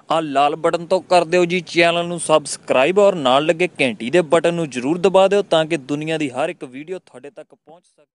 ਆ ਲਾਲ ਬਟਨ ਤੋਂ ਕਰ ਦਿਓ ਜੀ ਚੈਨਲ ਨੂੰ ਸਬਸਕ੍ਰਾਈਬ ਔਰ ਨਾਲ ਲੱਗੇ ਘੰਟੀ ਦੇ ਬਟਨ ਨੂੰ ਜ਼ਰੂਰ ਦਬਾ ਦਿਓ ਤਾਂ ਕਿ ਦੁਨੀਆ ਦੀ ਹਰ ਇੱਕ ਵੀਡੀਓ ਤੁਹਾਡੇ ਤੱਕ ਪਹੁੰਚ ਸਕੇ।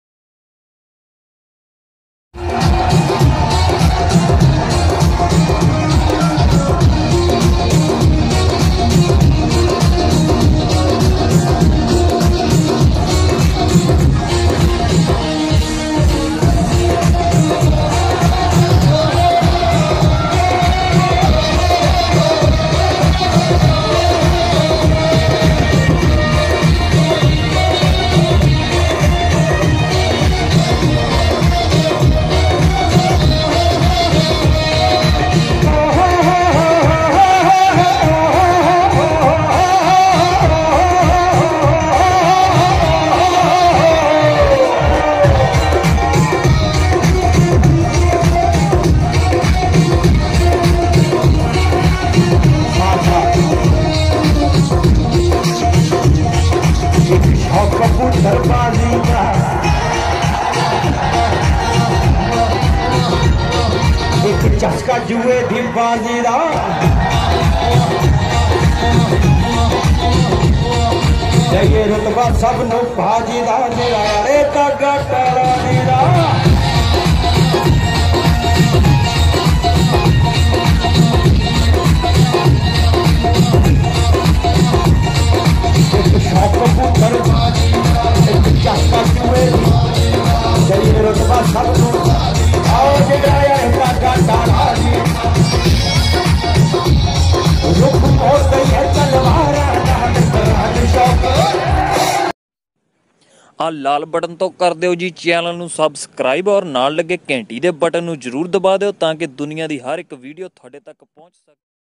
एक चस्का जुए दी बाजी दा ये रुतबा सब नु भाजी दा मेरा रे तगा तारा नीरा एक शौक पुत्र एक चस्का जुए ये रुतबा सब नु आओ जगाया तगा तारा नी रुख और गई है तलवार ਆ ਲਾਲ ਬਟਨ ਤੋਂ ਕਰ ਦਿਓ ਜੀ ਚੈਨਲ ਨੂੰ ਸਬਸਕ੍ਰਾਈਬ ਔਰ ਨਾਲ ਲੱਗੇ ਘੰਟੀ ਦੇ ਬਟਨ ਨੂੰ ਜ਼ਰੂਰ ਦਬਾ ਦਿਓ ਤਾਂ ਕਿ ਦੁਨੀਆ ਦੀ ਹਰ ਇੱਕ ਵੀਡੀਓ ਤੁਹਾਡੇ ਤੱਕ ਪਹੁੰਚ ਸਕੇ।